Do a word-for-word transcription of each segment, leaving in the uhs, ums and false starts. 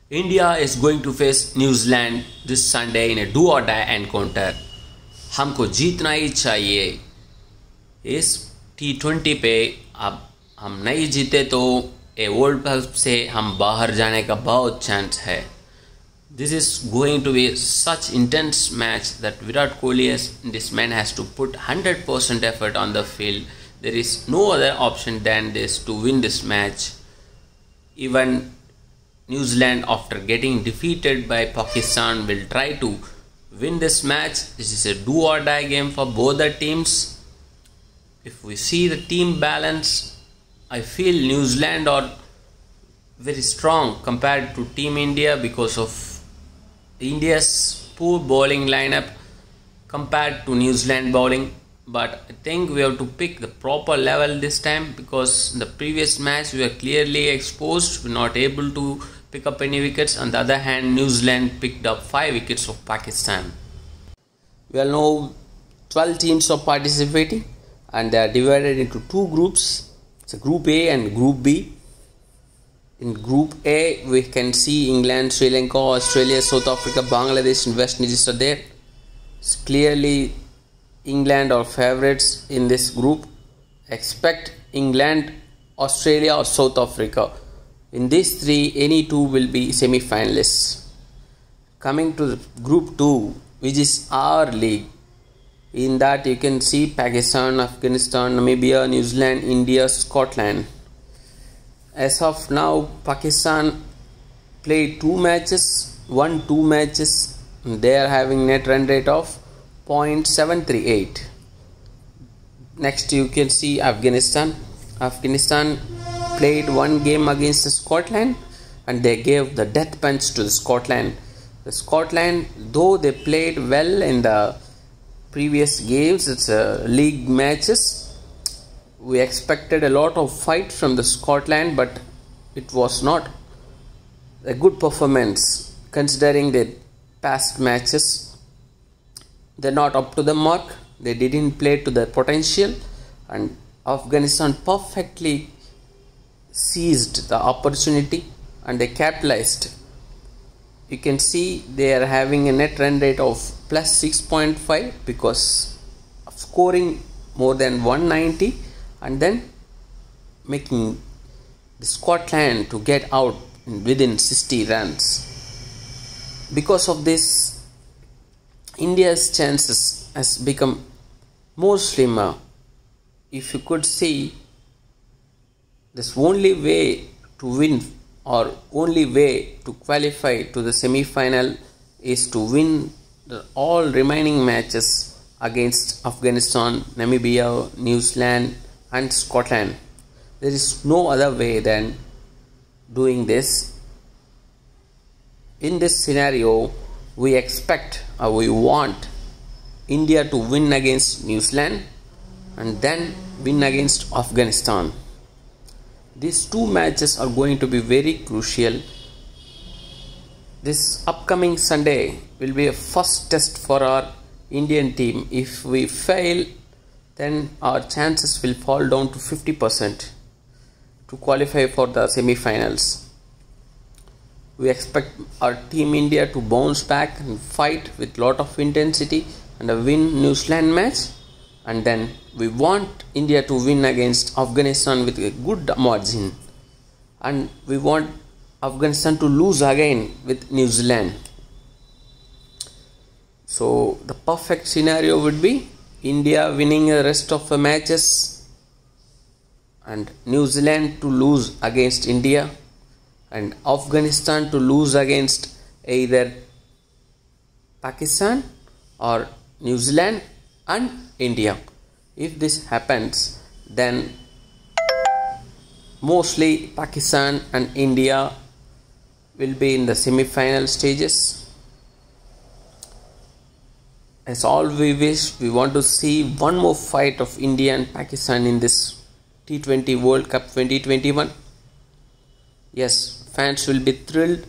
India is going to face New Zealand this Sunday in a do or die encounter. हमको जीतना ही चाहिए इस T twenty पे. अब हम नहीं जीते तो ए वर्ल्ड कप से हम बाहर जाने का बहुत चांस है. This is going to be such intense match that Virat Kohli, has, this man has to put one hundred percent effort on the field. There is no other option than this to win this match. Even New Zealand, after getting defeated by Pakistan, will try to win this match. This is a do or die game for both the teams. If we see the team balance, I feel New Zealand are very strong compared to Team India because of India's poor bowling lineup compared to New Zealand bowling. But I think we have to pick the proper level this time, because in the previous match we were clearly exposed. We were not able to pick up any wickets. On the other hand, New Zealand picked up five wickets of Pakistan. We all know twelve teams are participating and they are divided into two groups. It's a Group A and Group B. In Group A, we can see England, Sri Lanka, Australia, South Africa, Bangladesh and West Indies are there. It's clearly England are favourites in this group. Expect England, Australia or South Africa. In these three, any two will be semi-finalists. Coming to Group two, which is our league. In that you can see Pakistan, Afghanistan, Namibia, New Zealand, India, Scotland. As of now, Pakistan played two matches, won two matches. They are having net run rate of zero point seven three eight. Next you can see Afghanistan. Afghanistan played one game against Scotland and they gave the death punch to the Scotland. The Scotland, though they played well in the previous games, it's uh, league matches. We expected a lot of fight from the Scotland, but it was not a good performance considering the past matches. They're not up to the mark. They didn't play to their potential, and Afghanistan perfectly seized the opportunity and they capitalized. You can see they are having a net run rate of plus six point five because of scoring more than one ninety and then making the Scotland to get out within sixty runs. Because of this, India's chances has become more slimmer. If you could see, this only way to win or only way to qualify to the semi-final is to win the all remaining matches against Afghanistan, Namibia, New Zealand and Scotland. There is no other way than doing this. In this scenario, we expect or we want India to win against New Zealand and then win against Afghanistan. These two matches are going to be very crucial. This upcoming Sunday will be a first test for our Indian team. If we fail, then our chances will fall down to fifty percent to qualify for the semi-finals. We expect our team India to bounce back and fight with lot of intensity and win New Zealand match, and then we want India to win against Afghanistan with a good margin, and we want Afghanistan to lose again with New Zealand. So the perfect scenario would be India winning the rest of the matches and New Zealand to lose against India and Afghanistan to lose against either Pakistan or New Zealand and India. If this happens, then mostly Pakistan and India will be in the semi-final stages. As all we wish, we want to see one more fight of India and Pakistan in this T twenty World Cup twenty twenty-one. Yes, fans will be thrilled.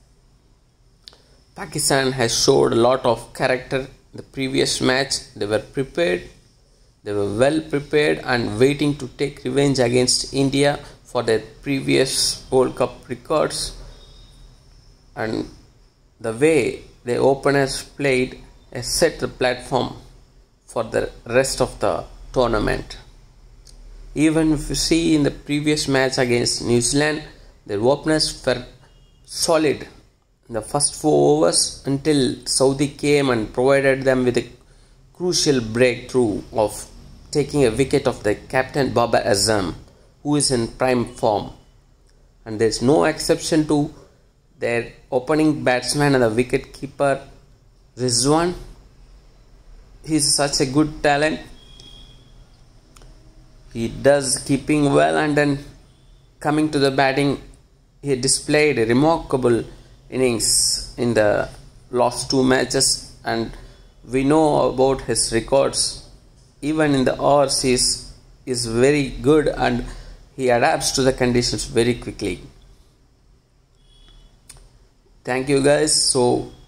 Pakistan has showed a lot of character in the previous match. They were prepared, they were well prepared and waiting to take revenge against India for their previous World Cup records. and the way the openers played has set the platform for the rest of the tournament. Even if you see in the previous match against New Zealand, their openers were solid in the first four overs until Saudi came and provided them with a crucial breakthrough of taking a wicket of the captain Babar Azam, who is in prime form. And there is no exception to their opening batsman and the wicket keeper Rizwan. He is such a good talent. He does keeping well, and then coming to the batting, he displayed a remarkable innings in the last two matches, and we know about his records. Even in the hours, he is, is very good and he adapts to the conditions very quickly. Thank you guys. So